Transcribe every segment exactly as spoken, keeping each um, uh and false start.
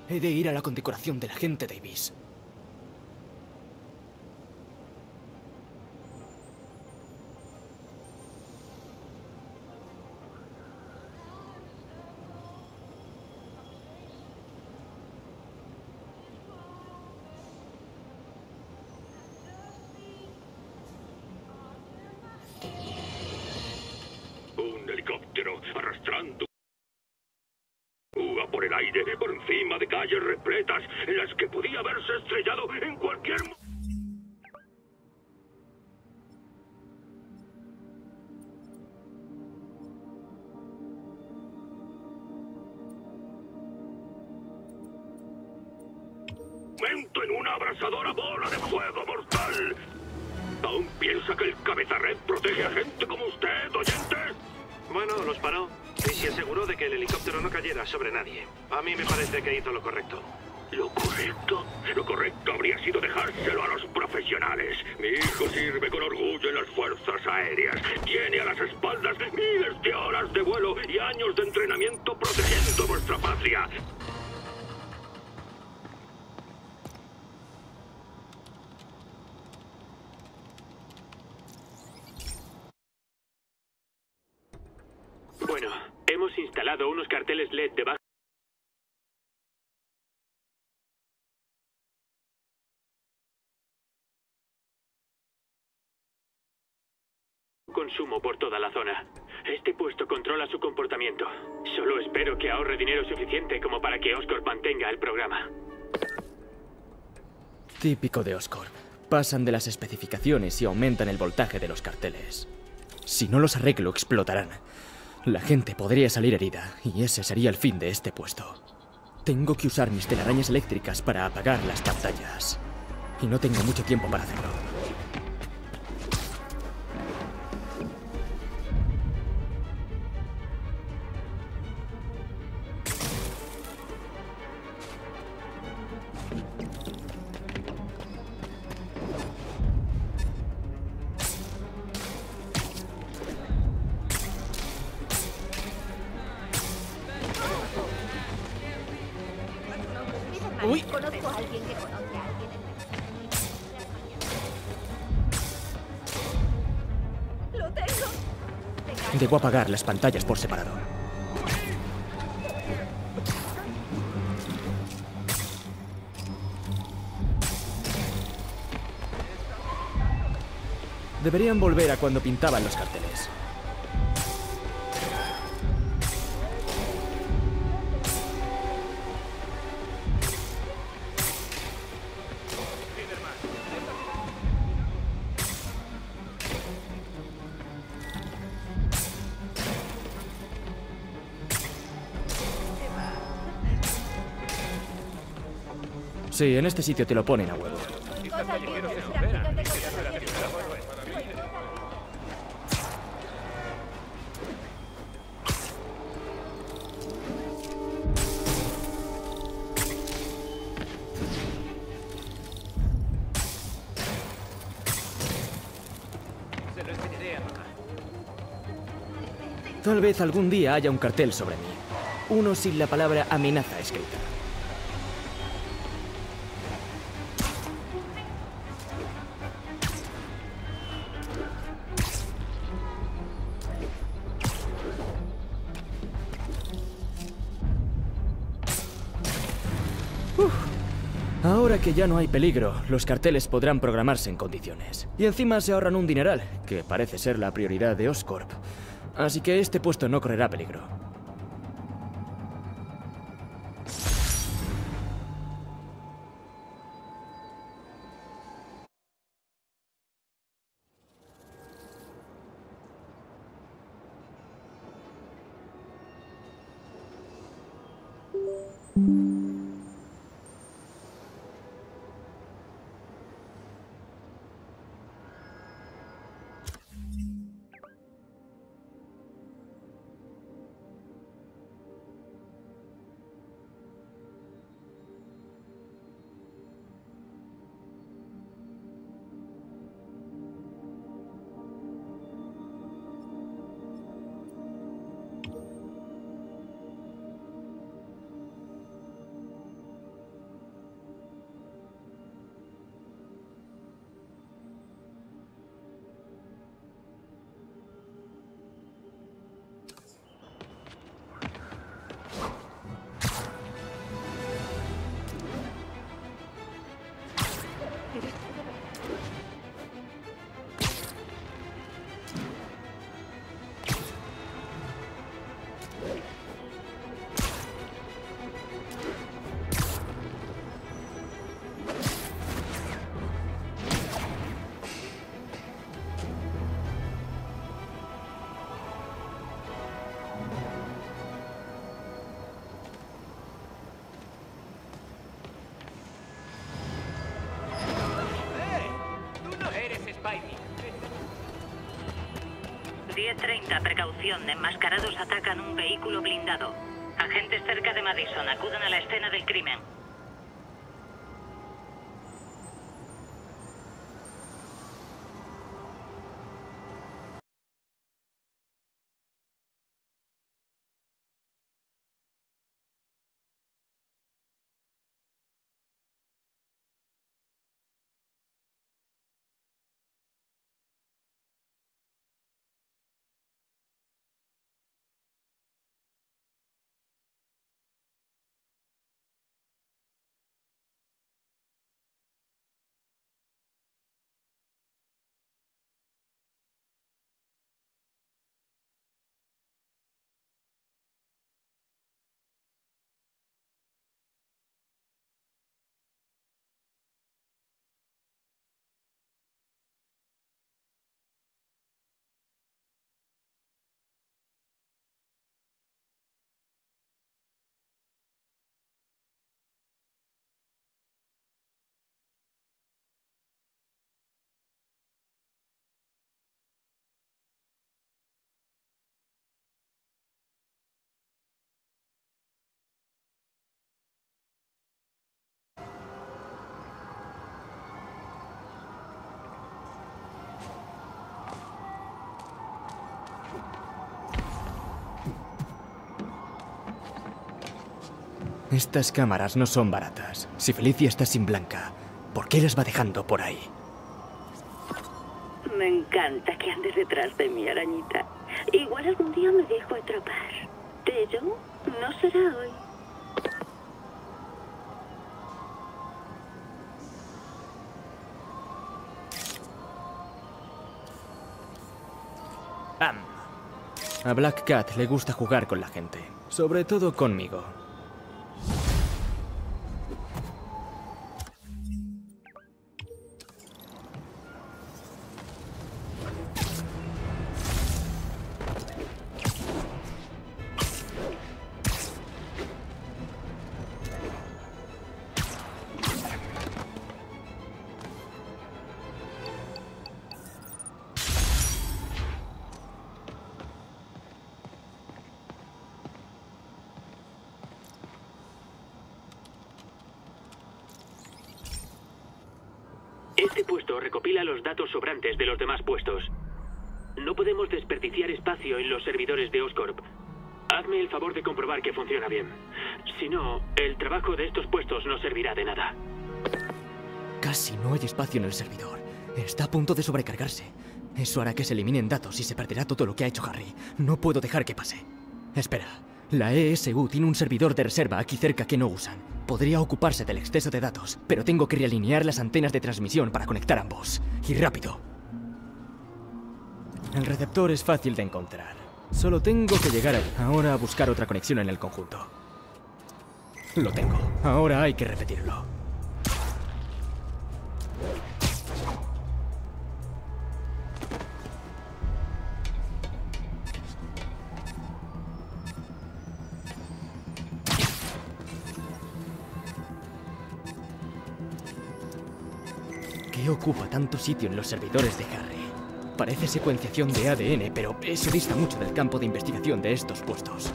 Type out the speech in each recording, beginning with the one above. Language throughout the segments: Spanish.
He de ir a la condecoración del agente Davis. Un helicóptero arrastrando por el aire, por encima de calles repletas en las que podía haberse estrellado en cualquier momento. En una abrasadora bola de fuego mortal. ¿Aún piensa que el cabeza red protege a gente como usted, oyente? Bueno, los paró y se aseguró de que el helicóptero no cayera sobre nadie. A mí me parece que hizo lo correcto. ¿Lo correcto? Lo correcto habría sido dejárselo a los profesionales. Mi hijo sirve con orgullo en las fuerzas aéreas. Tiene a las espaldas miles de horas de vuelo y años de entrenamiento protegiendo nuestra patria. Bueno, hemos instalado unos carteles L E D de bajo consumo por toda la zona. Este puesto controla su comportamiento. Solo espero que ahorre dinero suficiente como para que Oscorp mantenga el programa. Típico de Oscorp. Pasan de las especificaciones y aumentan el voltaje de los carteles. Si no los arreglo, explotarán. La gente podría salir herida, y ese sería el fin de este puesto. Tengo que usar mis telarañas eléctricas para apagar las pantallas. Y no tengo mucho tiempo para hacerlo. Uy. Conozco a alguien que conoce a alguien. Lo tengo. Debo apagar las pantallas por separado. Deberían volver a cuando pintaban los carteles. Sí, en este sitio te lo ponen a huevo. Tal vez algún día haya un cartel sobre mí. Uno sin la palabra amenaza escrita. Uf. Ahora que ya no hay peligro, los carteles podrán programarse en condiciones. Y encima se ahorran un dineral, que parece ser la prioridad de Oscorp. Así que este puesto no correrá peligro. diez treinta, precaución. Enmascarados atacan un vehículo blindado. Agentes cerca de Madison, acudan a la escena del crimen. Estas cámaras no son baratas. Si Felicia está sin Blanca, ¿por qué las va dejando por ahí? Me encanta que andes detrás de mi arañita. Igual algún día me dejo atrapar. Pero no será hoy. Am. A Black Cat le gusta jugar con la gente, sobre todo conmigo. Este puesto recopila los datos sobrantes de los demás puestos. No podemos desperdiciar espacio en los servidores de Oscorp. Hazme el favor de comprobar que funciona bien. Si no, el trabajo de estos puestos no servirá de nada. Casi no hay espacio en el servidor. Está a punto de sobrecargarse. Eso hará que se eliminen datos y se perderá todo lo que ha hecho Harry. No puedo dejar que pase. Espera. La E S U tiene un servidor de reserva aquí cerca que no usan. Podría ocuparse del exceso de datos, pero tengo que realinear las antenas de transmisión para conectar ambos. Y rápido. El receptor es fácil de encontrar. Solo tengo que llegar ahí. Ahora a buscar otra conexión en el conjunto. Lo tengo. Ahora hay que repetirlo. ¿Qué ocupa tanto sitio en los servidores de Harry? Parece secuenciación de A D N, pero eso dista mucho del campo de investigación de estos puestos.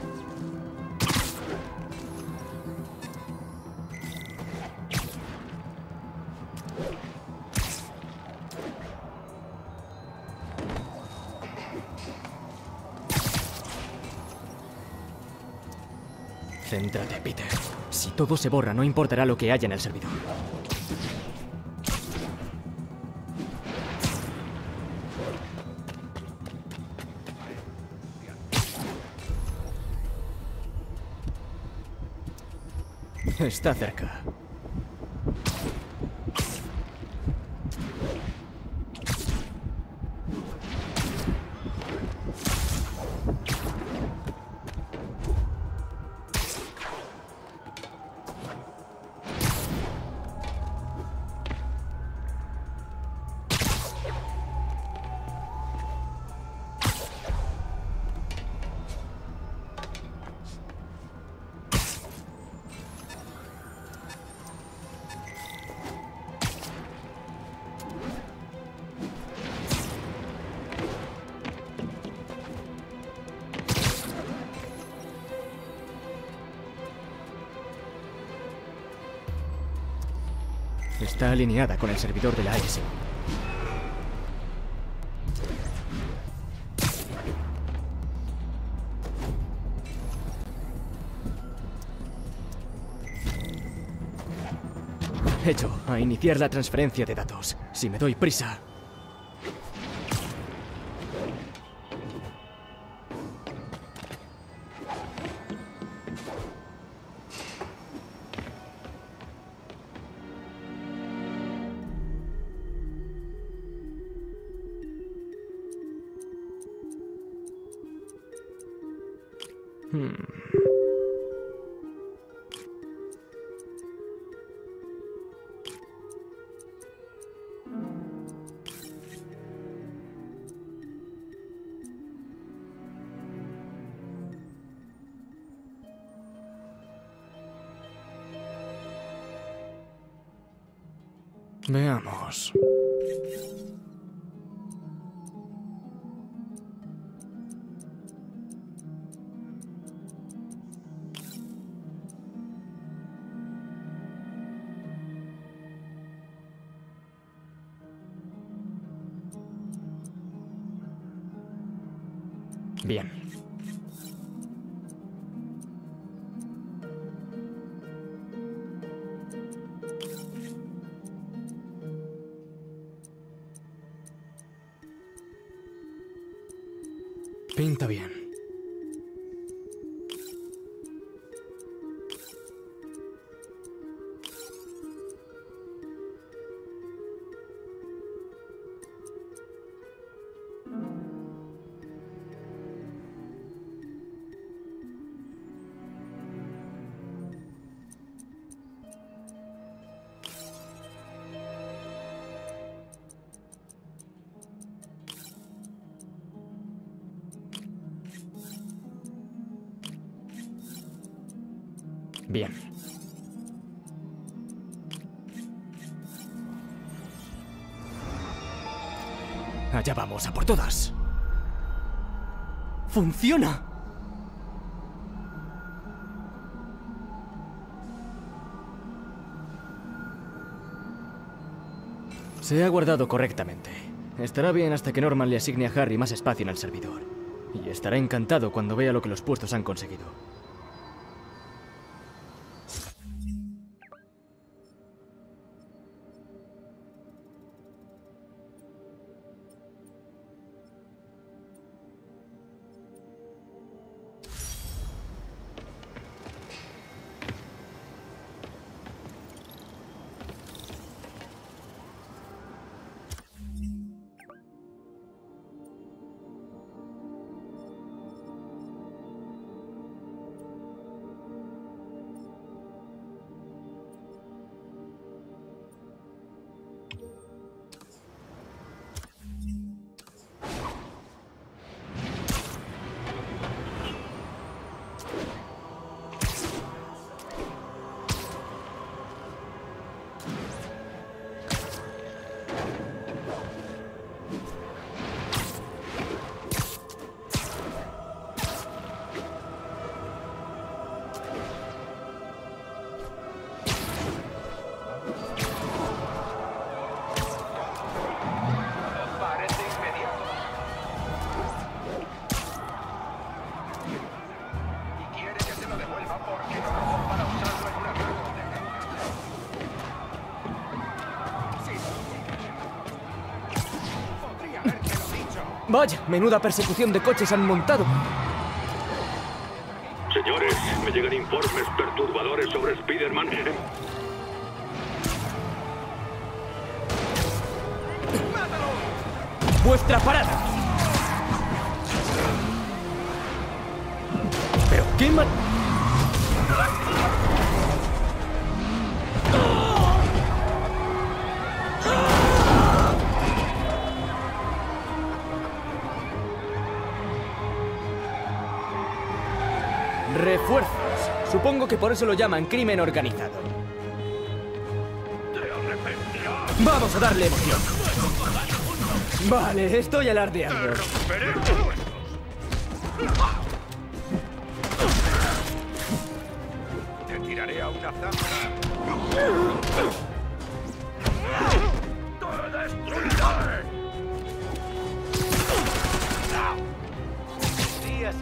Céntrate, Peter. Si todo se borra, no importará lo que haya en el servidor. Está cerca. Está alineada con el servidor de la A S. Hecho, a iniciar la transferencia de datos. Si me doy prisa. Hmm. Veamos. Bien. Pinta bien. Bien. Allá vamos, a por todas. ¡Funciona! Se ha guardado correctamente. Estará bien hasta que Norman le asigne a Harry más espacio en el servidor. Y estará encantado cuando vea lo que los puestos han conseguido. Vaya, menuda persecución de coches han montado. Señores, me llegan informes perturbadores sobre Spider-Man. ¡Vuestra parada! ¿Pero qué mal...? Refuerzos. Supongo que por eso lo llaman crimen organizado. ¡Vamos a darle emoción! Vale, estoy alardeando. Te tiraré a una zanja.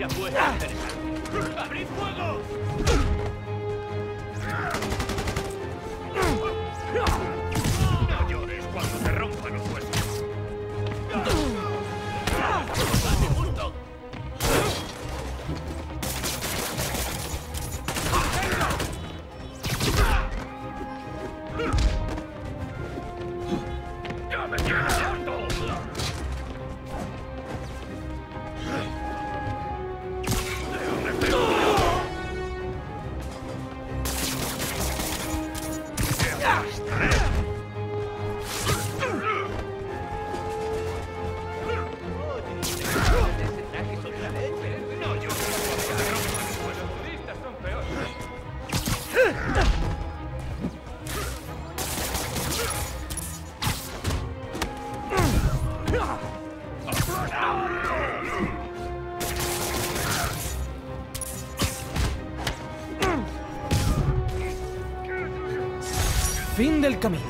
se ha puesto interesante. ¡Abrid fuego! No llores cuando te rompan los huesos. ¡Date justo! ¡Ya me tienes harto! Fin del camino.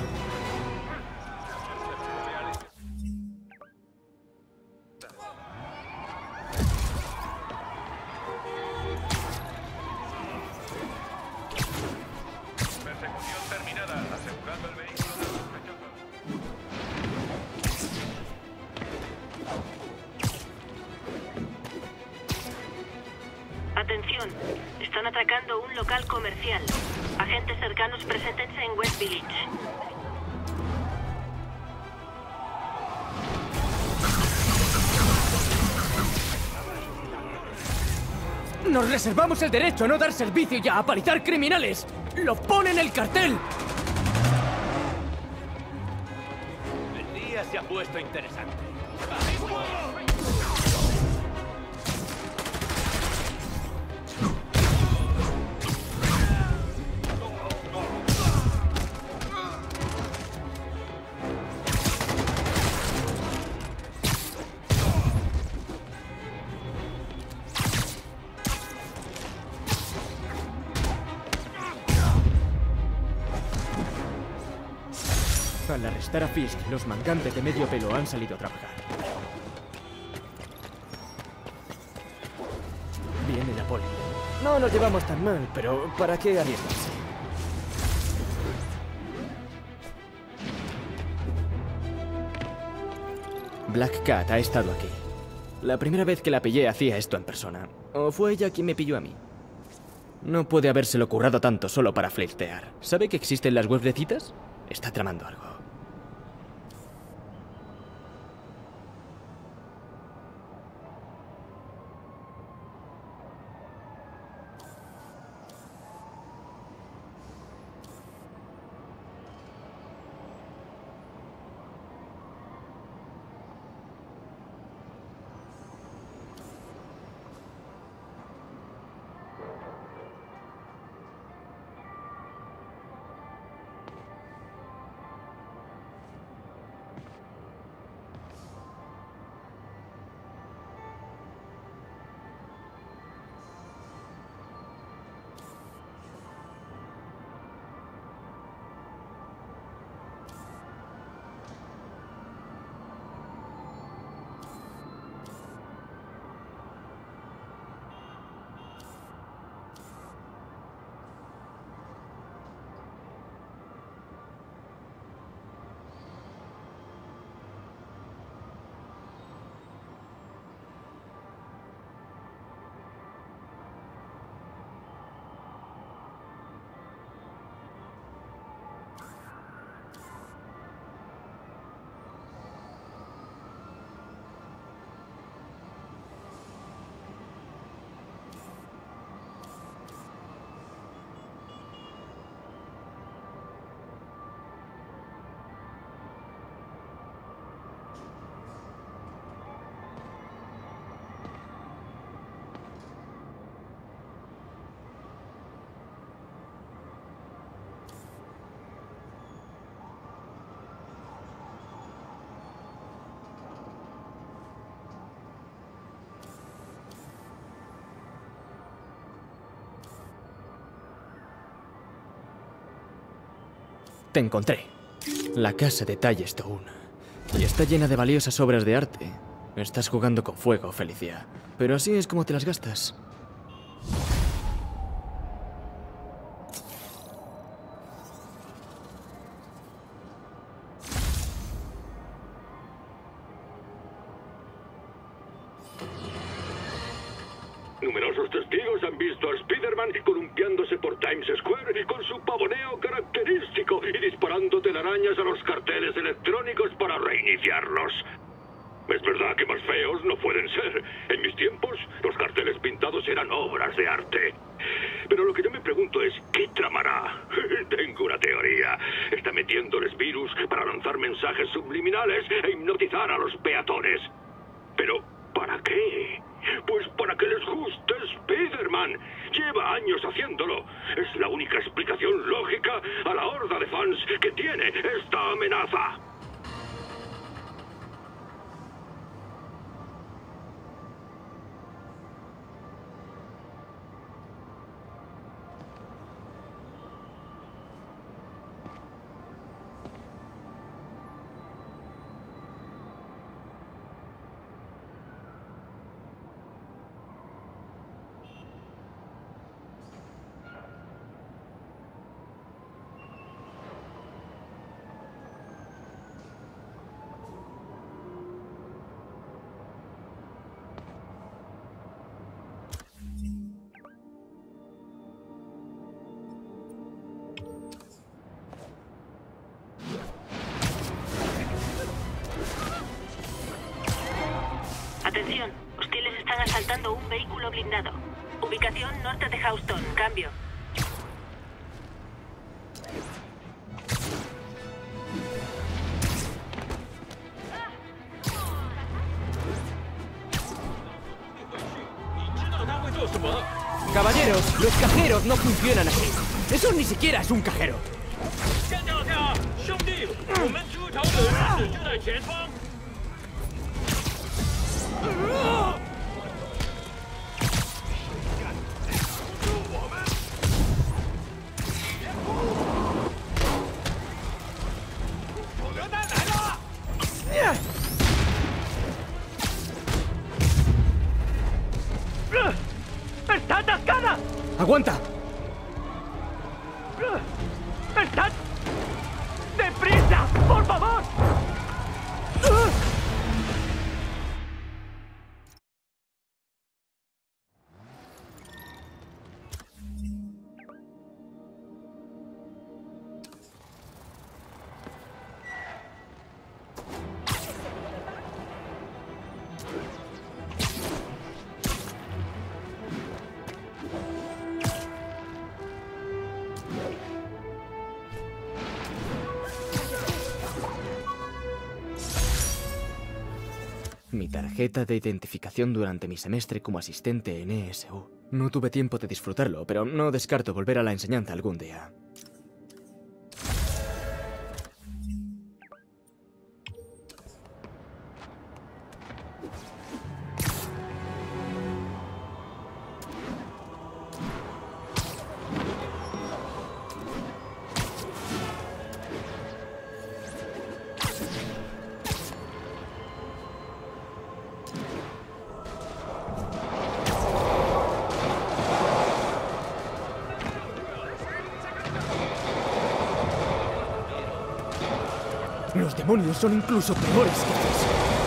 Persecución terminada. Asegurando el vehículo de los sospechosos. Atención, están atacando un local comercial. Agentes cercanos, preséntense en West Village. Nos reservamos el derecho a no dar servicio y a apalizar criminales. ¡Lo pone en el cartel! El día se ha puesto interesante. Al arrestar a Fisk, los mangantes de medio pelo han salido a trabajar. Viene la poli. No nos llevamos tan mal, pero ¿para qué arriesgarse? Black Cat ha estado aquí. La primera vez que la pillé hacía esto en persona. ¿O fue ella quien me pilló a mí? No puede habérselo currado tanto solo para flirtear. ¿Sabe que existen las webs de citas? Está tramando algo. Te encontré. La casa de Tallestone. Y está llena de valiosas obras de arte. Estás jugando con fuego, Felicia. Pero así es como te las gastas. Numerosos testigos han visto a Spider-Man columpiándose por Times Square con su pavoneo característico y disparando telarañas a los carteles electrónicos para reiniciarlos. Es verdad que más feos no pueden ser. En mis tiempos, los carteles pintados eran obras de arte. Pero lo que yo me pregunto es, ¿qué tramará? Tengo una teoría. Está metiéndoles virus para lanzar mensajes subliminales e hipnotizar a los peatones. Pero, ¿para qué? Pues para que les guste Spider-Man. Lleva años haciéndolo. Es la única explicación lógica a la horda de fans que tiene esta amenaza. Atención, hostiles están asaltando un vehículo blindado. Ubicación norte de Houston, cambio. Caballeros, los cajeros no funcionan así. Eso ni siquiera es un cajero. ¡Está atascada! ¡Aguanta! ¡Está... ¡Deprisa! ¡Por favor! Mi tarjeta de identificación durante mi semestre como asistente en E S U. No tuve tiempo de disfrutarlo, pero no descarto volver a la enseñanza algún día. Los demonios son incluso peores que ellos.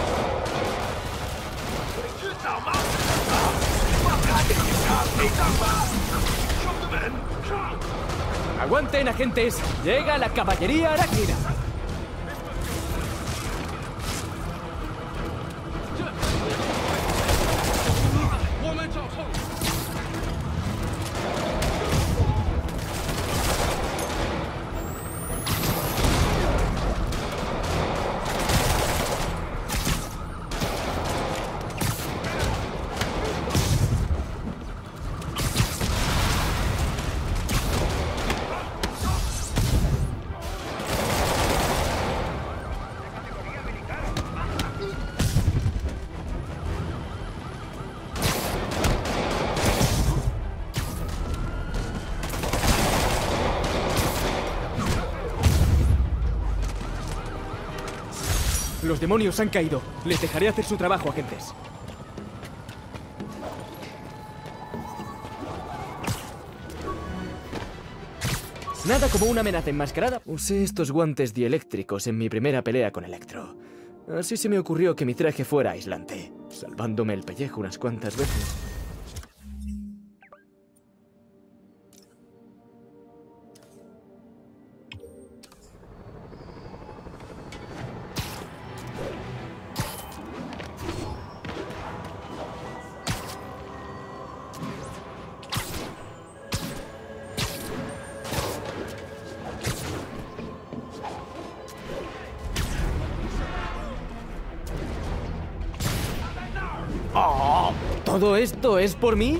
¡Aguanten, agentes! ¡Llega la caballería arácnida! Los demonios han caído. Les dejaré hacer su trabajo, agentes. Nada como una amenaza enmascarada. Usé estos guantes dieléctricos en mi primera pelea con Electro. Así se me ocurrió que mi traje fuera aislante, salvándome el pellejo unas cuantas veces. Oh, ¿todo esto es por mí?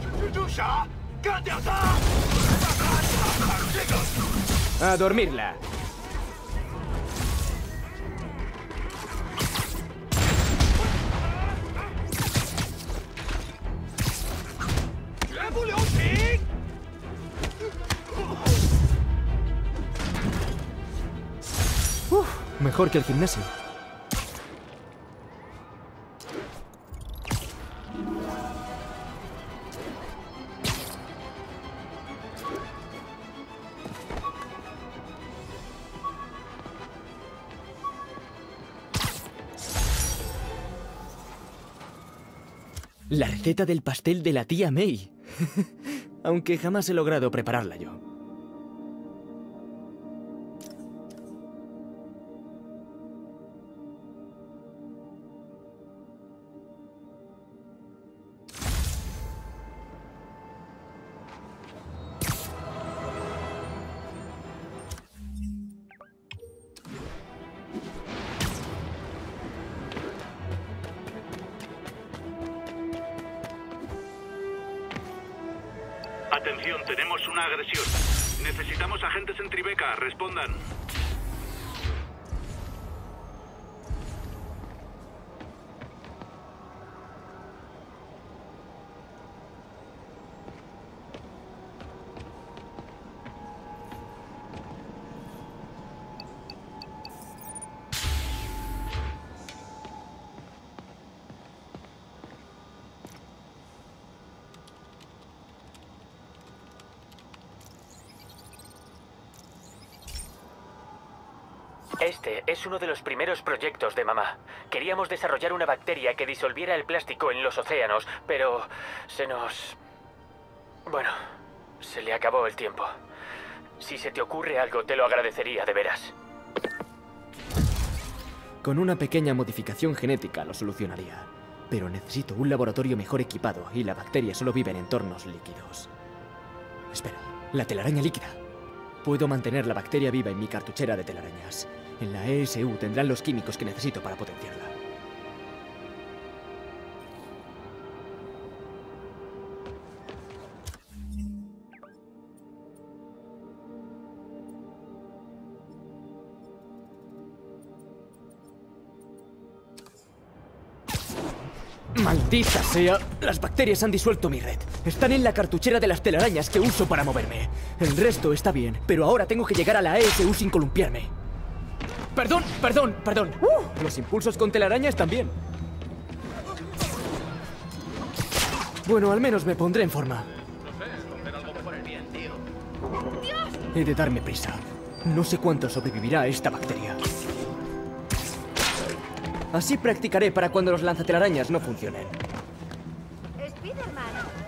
A dormirla. Uf, mejor que el gimnasio. La receta del pastel de la tía May. Aunque jamás he logrado prepararla yo. Atención, tenemos una agresión. Necesitamos agentes en Tribeca. Respondan. Este es uno de los primeros proyectos de mamá. Queríamos desarrollar una bacteria que disolviera el plástico en los océanos, pero se nos... Bueno, se le acabó el tiempo. Si se te ocurre algo, te lo agradecería de veras. Con una pequeña modificación genética lo solucionaría. Pero necesito un laboratorio mejor equipado y la bacteria solo vive en entornos líquidos. Espera, la telaraña líquida. Puedo mantener la bacteria viva en mi cartuchera de telarañas. En la E S U tendrán los químicos que necesito para potenciarla. ¡Maldita sea! Las bacterias han disuelto mi red. Están en la cartuchera de las telarañas que uso para moverme. El resto está bien, pero ahora tengo que llegar a la E S U sin columpiarme. Perdón, perdón, perdón. Uh, los impulsos con telarañas también. Bueno, al menos me pondré en forma. He de darme prisa. No sé cuánto sobrevivirá a esta bacteria. Así practicaré para cuando los lanzatelarañas no funcionen. Spiderman.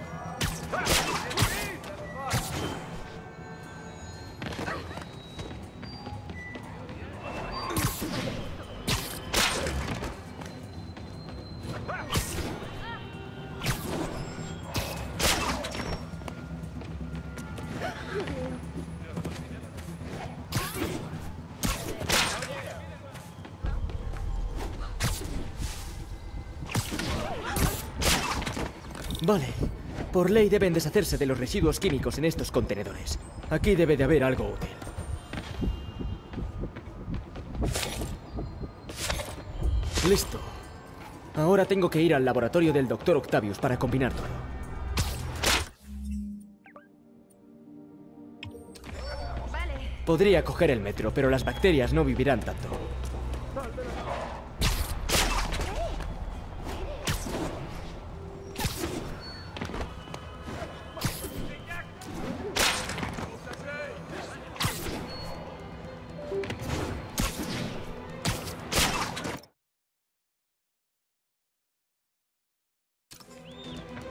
Vale. Por ley deben deshacerse de los residuos químicos en estos contenedores. Aquí debe de haber algo útil. Listo. Ahora tengo que ir al laboratorio del doctor Octavius para combinar todo. Podría coger el metro, pero las bacterias no vivirán tanto.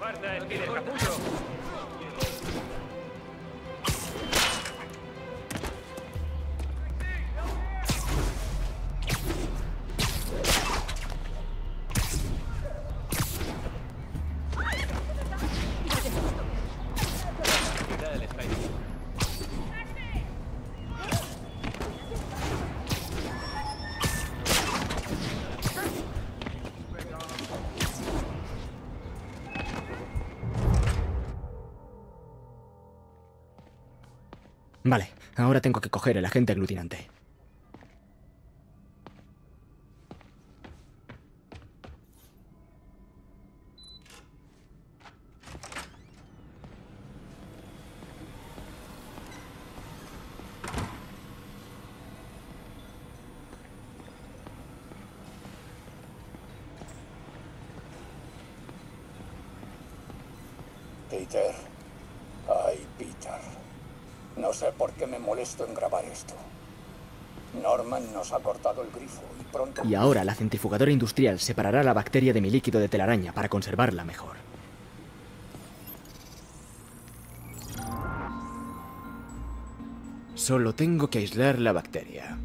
¡Guarda, Spider, capullo! Vale, ahora tengo que coger el agente aglutinante. Peter. Ay, Peter. No sé por qué me molesto en grabar esto. Norman nos ha cortado el grifo y pronto... Y ahora la centrifugadora industrial separará la bacteria de mi líquido de telaraña para conservarla mejor. Solo tengo que aislar la bacteria.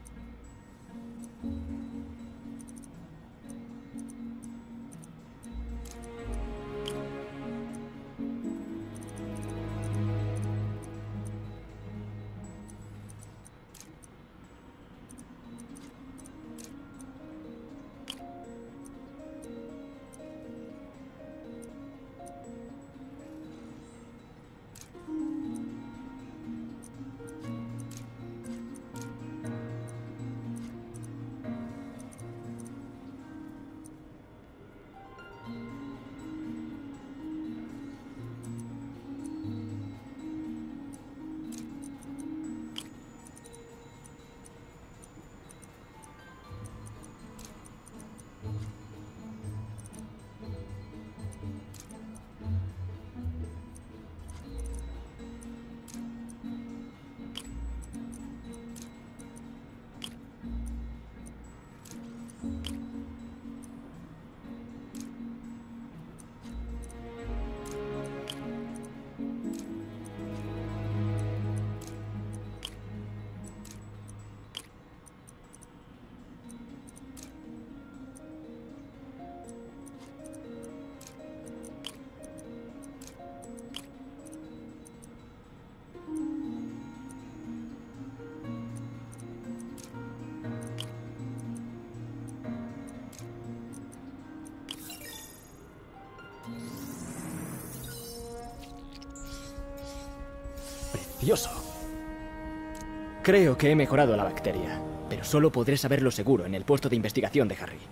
¡Precioso! Creo que he mejorado la bacteria, pero solo podré saberlo seguro en el puesto de investigación de Harry.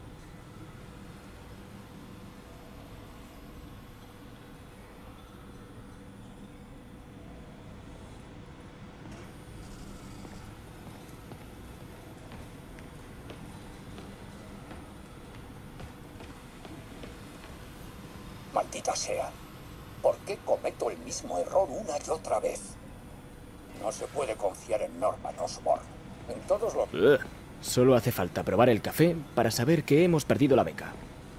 Maldita sea. ¿Por qué cometo el mismo error una y otra vez? No se puede confiar en Norman Osborn. En todos los... Ugh. Solo hace falta probar el café para saber que hemos perdido la beca.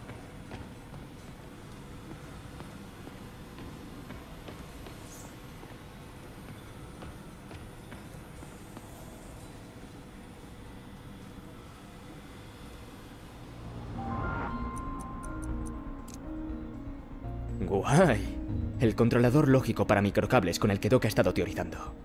¡Guay! El controlador lógico para microcables con el que Doc ha estado teorizando.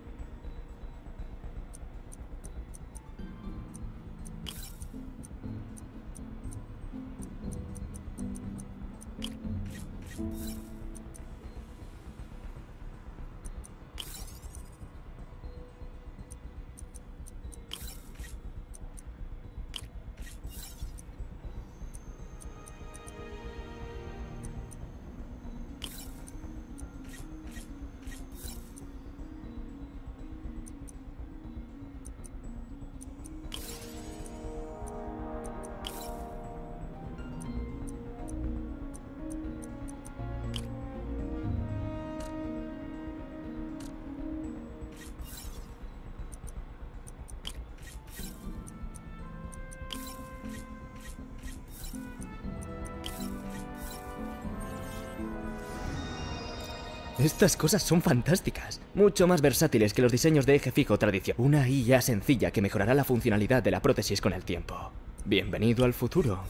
Estas cosas son fantásticas, mucho más versátiles que los diseños de eje fijo tradicional. Una I A sencilla que mejorará la funcionalidad de la prótesis con el tiempo. Bienvenido al futuro.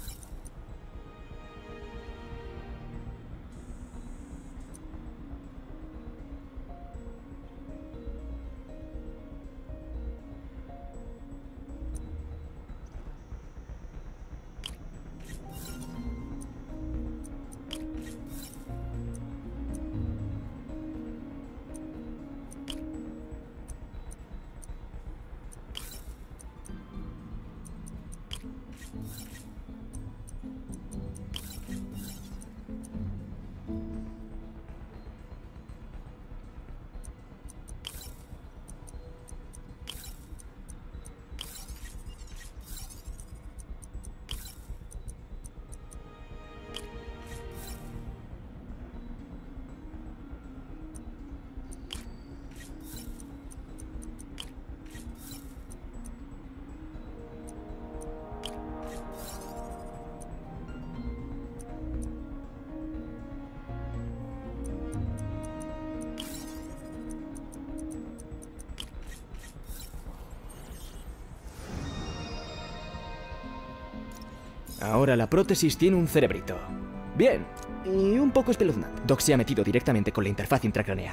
Ahora la prótesis tiene un cerebrito. Bien, y un poco espeluznante. Doc se ha metido directamente con la interfaz intracraneal.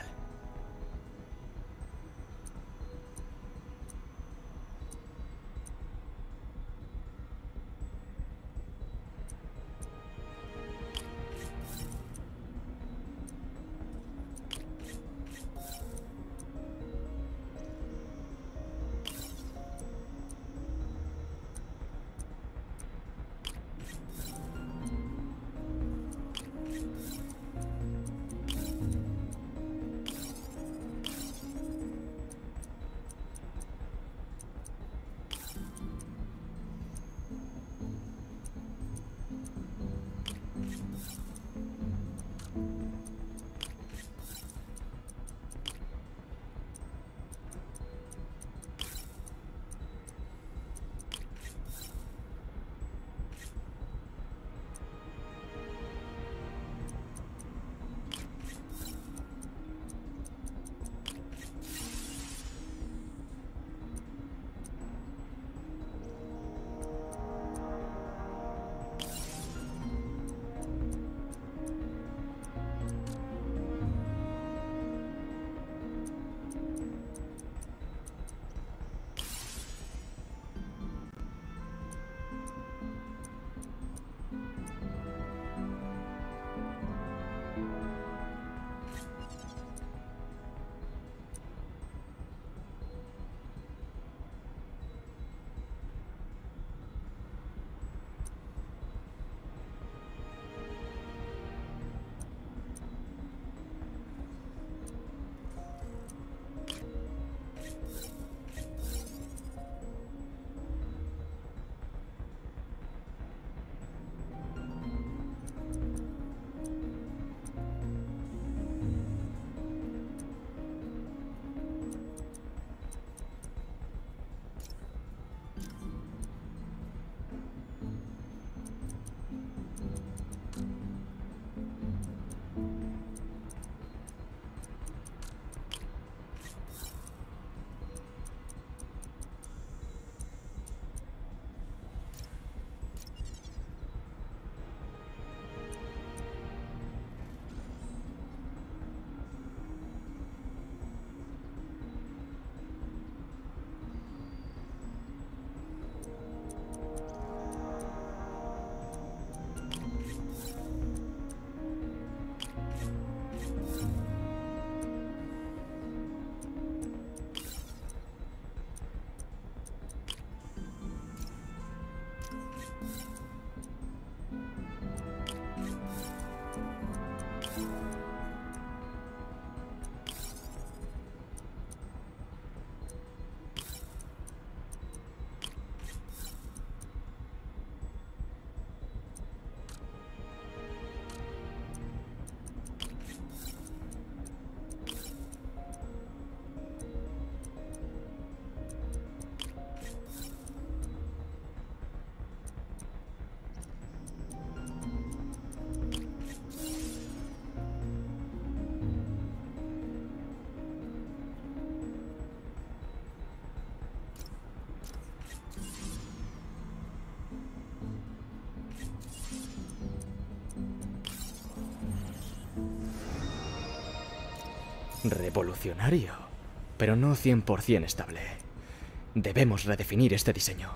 Revolucionario, pero no cien por cien estable. Debemos redefinir este diseño.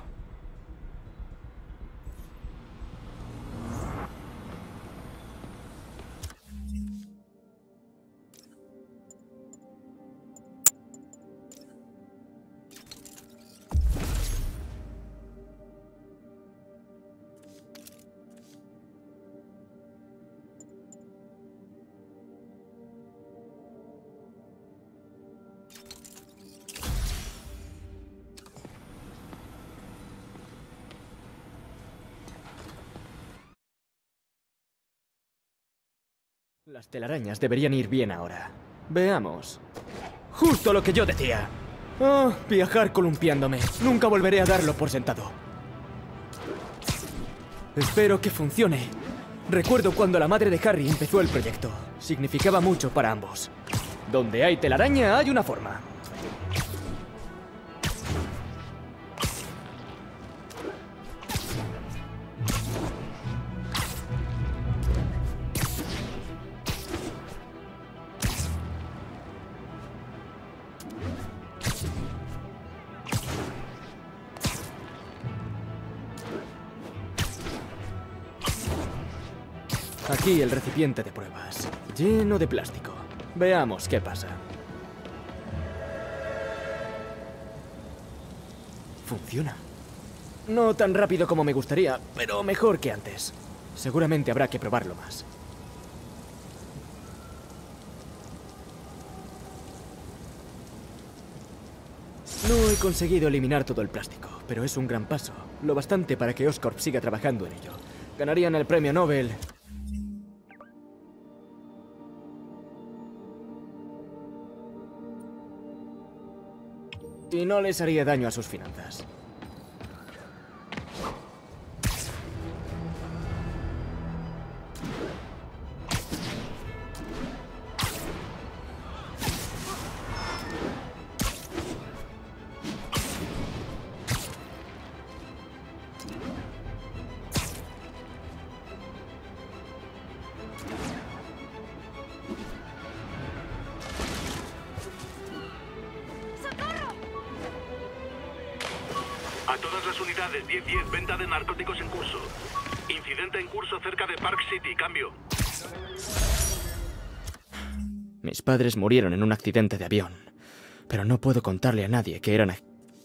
Las telarañas deberían ir bien ahora. Veamos. Justo lo que yo decía. Oh, viajar columpiándome. Nunca volveré a darlo por sentado. Espero que funcione. Recuerdo cuando la madre de Harry empezó el proyecto. Significaba mucho para ambos. Donde hay telaraña hay una forma. Aquí el recipiente de pruebas, lleno de plástico. Veamos qué pasa. Funciona. No tan rápido como me gustaría, pero mejor que antes. Seguramente habrá que probarlo más. No he conseguido eliminar todo el plástico, pero es un gran paso. Lo bastante para que Oscorp siga trabajando en ello. Ganarían el premio Nobel. Y no les haría daño a sus finanzas. A todas las unidades, diez diez, venta de narcóticos en curso. Incidente en curso cerca de Park City, cambio. Mis padres murieron en un accidente de avión, pero no puedo contarle a nadie que eran...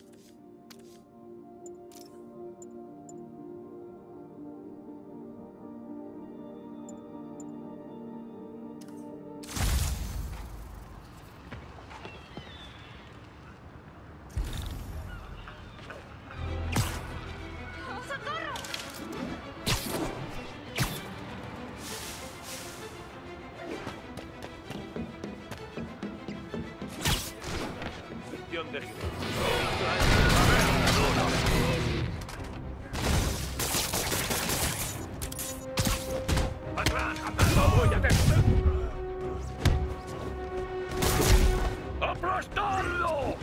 ¡Aplastarlo!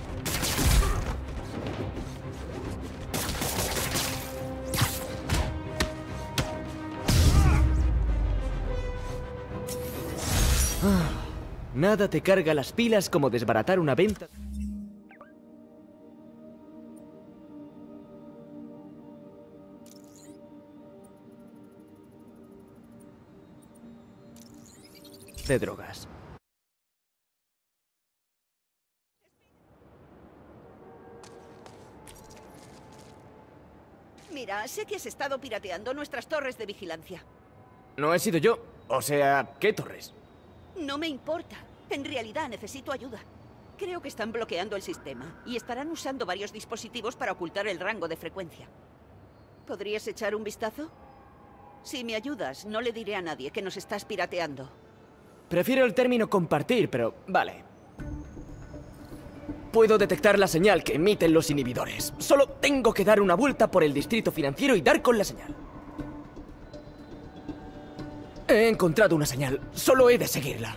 Ah, nada te carga las pilas como desbaratar una venta... de drogas. Mira, sé que has estado pirateando nuestras torres de vigilancia. No he sido yo. O sea, ¿qué torres? No me importa. En realidad necesito ayuda. Creo que están bloqueando el sistema y estarán usando varios dispositivos para ocultar el rango de frecuencia. ¿Podrías echar un vistazo? Si me ayudas, no le diré a nadie que nos estás pirateando. Prefiero el término compartir, pero vale. Puedo detectar la señal que emiten los inhibidores. Solo tengo que dar una vuelta por el distrito financiero y dar con la señal. He encontrado una señal. Solo he de seguirla.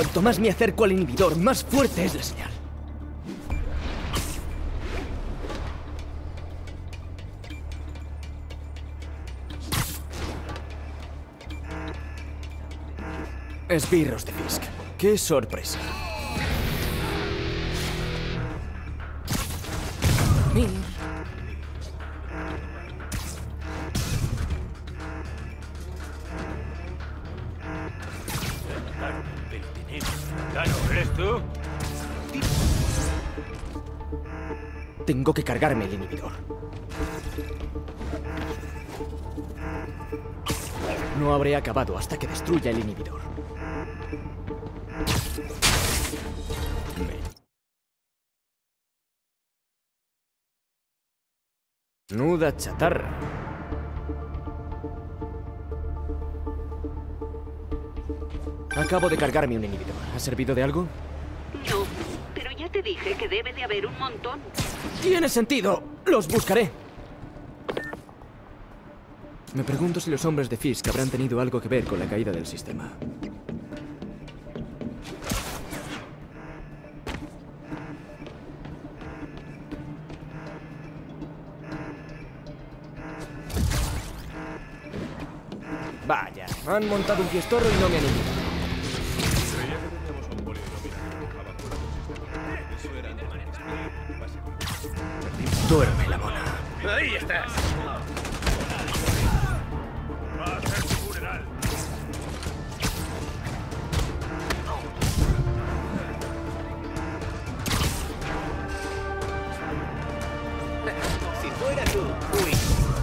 Cuanto más me acerco al inhibidor, más fuerte es la señal. Esbirros de Fisk. ¡Qué sorpresa! Mir. ¿Eres tú? Tengo que cargarme el inhibidor. No habré acabado hasta que destruya el inhibidor. Menuda chatarra. Acabo de cargarme un inhibidor. ¿Ha servido de algo? No, pero ya te dije que debe de haber un montón. ¡Tiene sentido! ¡Los buscaré! Me pregunto si los hombres de Fisk habrán tenido algo que ver con la caída del sistema. Vaya, han montado un fiestorro y no me han invitado. Duerme la mona. ¡Ahí estás! Va a ser tu funeral. Si fuera tú, uy.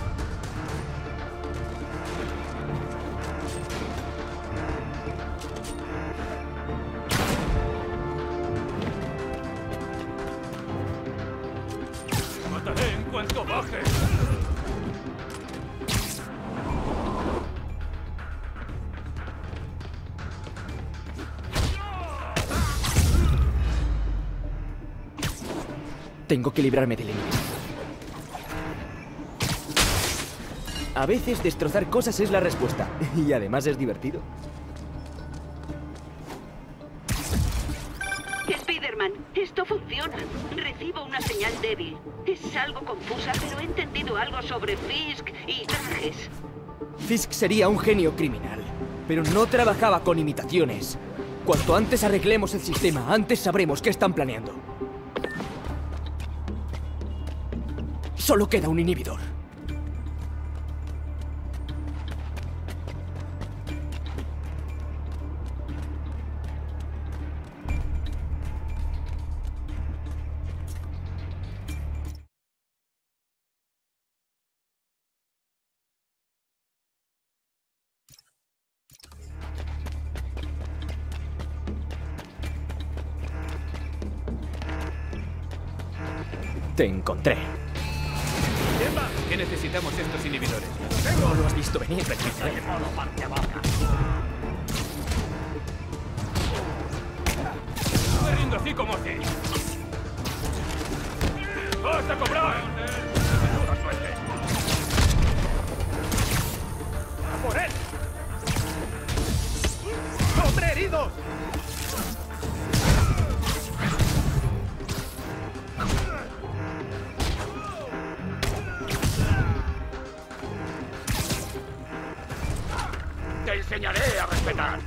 Mataré en cuanto baje. Tengo que librarme del enemigo. A veces destrozar cosas es la respuesta. Y además es divertido. Spider-Man, esto funciona. Recibo una señal débil. Es algo confusa, pero he entendido algo sobre Fisk y trajes. Fisk sería un genio criminal, pero no trabajaba con imitaciones. Cuanto antes arreglemos el sistema, antes sabremos qué están planeando. Solo queda un inhibidor. Te encontré. Emma, que necesitamos estos inhibidores. No lo has visto venir, Patricia. Me rindo así como así. ¡Vas a cobrar! ¡Menuda suerte! ¡A por él! ¡Hombre herido! ¡Te enseñaré a respetar!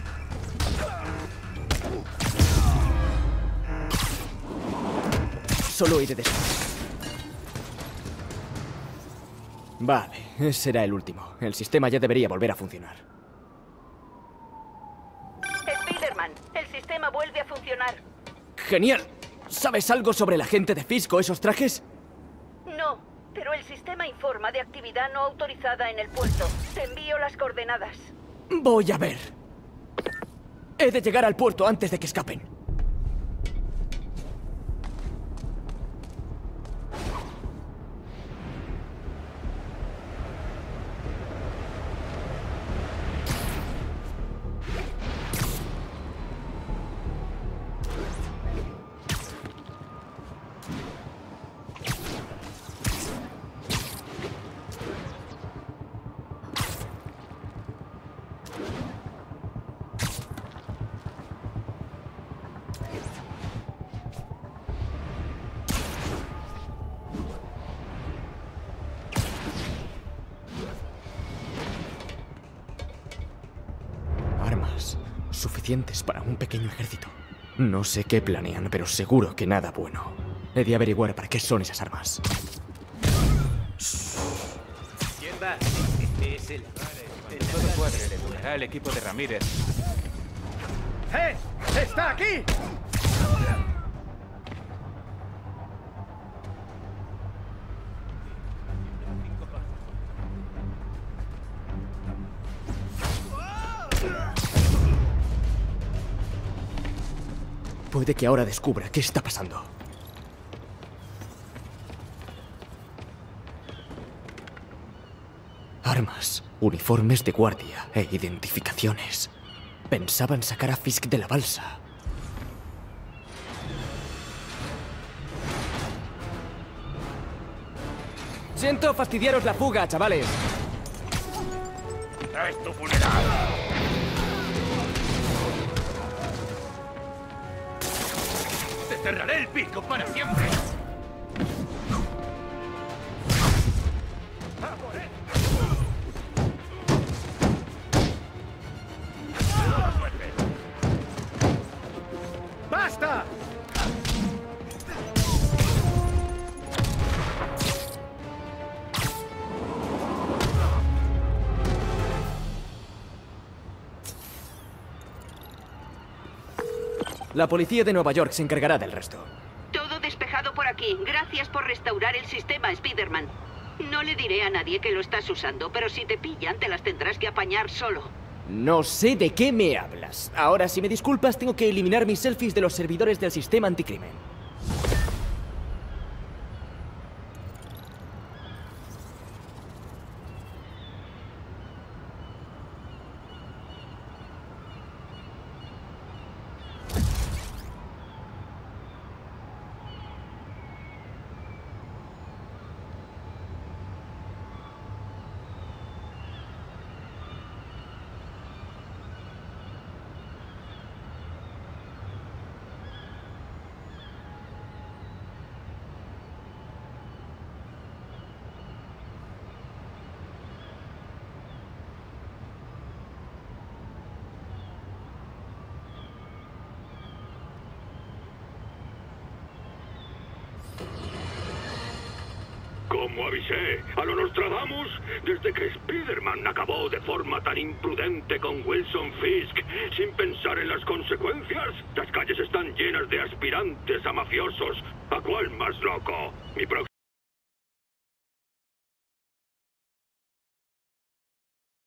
Solo iré después. Vale, ese será el último. El sistema ya debería volver a funcionar. Spider-Man, el sistema vuelve a funcionar. ¡Genial! ¿Sabes algo sobre la gente de Fisk o esos trajes? No, pero el sistema informa de actividad no autorizada en el puerto. Te envío las coordenadas. Voy a ver. He de llegar al puerto antes de que escapen. suficientes para un pequeño ejército. No sé qué planean, pero seguro que nada bueno. He de averiguar para qué son esas armas. ¿Quién va? Es el... Todo cuadre recuperará el equipo de Ramírez. ¡Eh! ¡Está aquí! Puede que ahora descubra qué está pasando. Armas, uniformes de guardia e identificaciones. Pensaban sacar a Fisk de la balsa. Siento fastidiaros la fuga, chavales. ¡Es tu funeral! ¡Te cerraré el pico para siempre! ¡Basta! La policía de Nueva York se encargará del resto. Todo despejado por aquí. Gracias por restaurar el sistema, Spider-Man. No le diré a nadie que lo estás usando, pero si te pillan, te las tendrás que apañar solo. No sé de qué me hablas. Ahora, si me disculpas, tengo que eliminar mis selfies de los servidores del sistema anticrimen. Como avisé, a lo Nostradamus, desde que Spider-Man acabó de forma tan imprudente con Wilson Fisk, sin pensar en las consecuencias, las calles están llenas de aspirantes a mafiosos. ¿A cuál más loco? Mi próximo